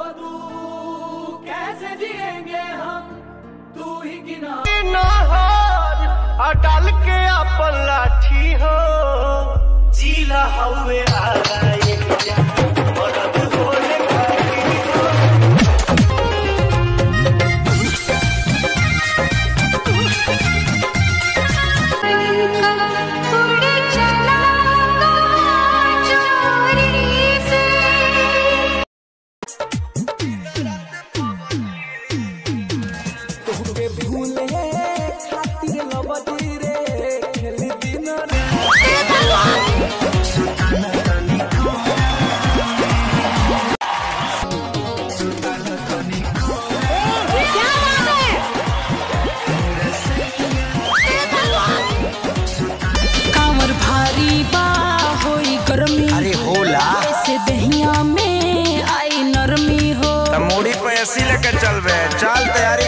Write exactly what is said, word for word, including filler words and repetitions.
तू कैसे जिएंगे हम, तू ही गिना डाल के अपन लाठी हो जीला हवे आ गए मरद होले खाली हो। अरे होला ऐसे दहिया में आई नरमी हो मोड़ी पे ऐसी लेकर चल बे चल तैयारी